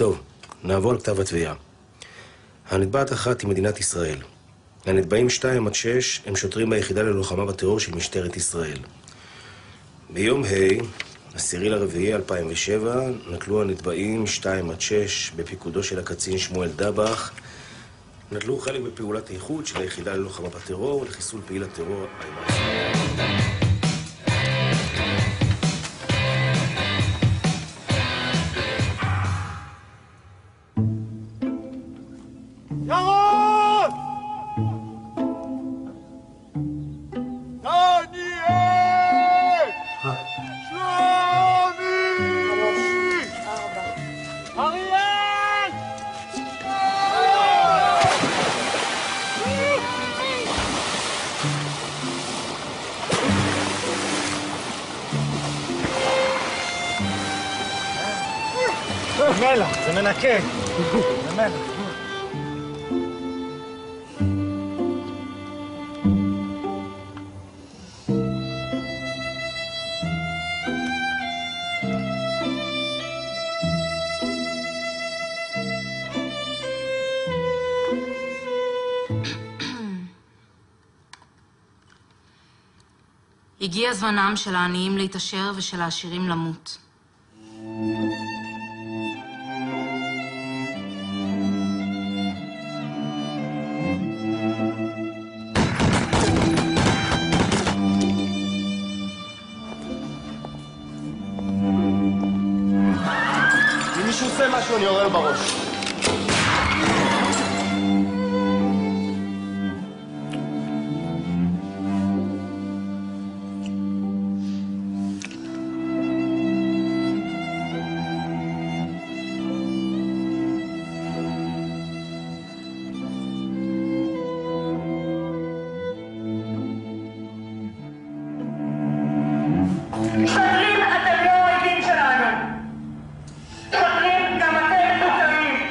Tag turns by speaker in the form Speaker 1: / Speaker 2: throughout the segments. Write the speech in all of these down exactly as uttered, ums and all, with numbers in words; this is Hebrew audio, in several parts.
Speaker 1: טוב, נעבור על כתב התביעה. הנתבעת אחת היא מדינת ישראל. הנתבעים שתיים עד שש הם שוטרים ביחידה ללוחמה בטרור של משטרת ישראל. ביום ה', עשירי לרביעי אלפיים ושבע, נטלו הנתבעים שתיים עד שש בפיקודו של הקצין שמואל דבח, נטלו חלק בפעולת איחוד של היחידה ללוחמה בטרור ולחיסול פעיל הטרור איימן סייף.
Speaker 2: מלח, זה מנקה. זה מלח.
Speaker 3: הגיע זמנם של העניים להתעשר ושל העשירים למות.
Speaker 2: אם מישהו עושה משהו, אני יורה לו בראש.
Speaker 4: שוטרים, אתם לא אויבים שלנו. שוטרים, גם אתם מתוקרים.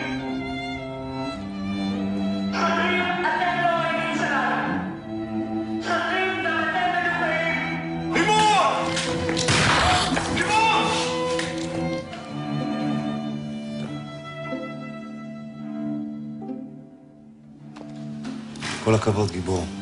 Speaker 4: שוטרים, אתם לא אויבים שלנו. שוטרים, גם אתם מתוקרים. לימוד! לימוד!
Speaker 5: כל הכבוד, גיבור.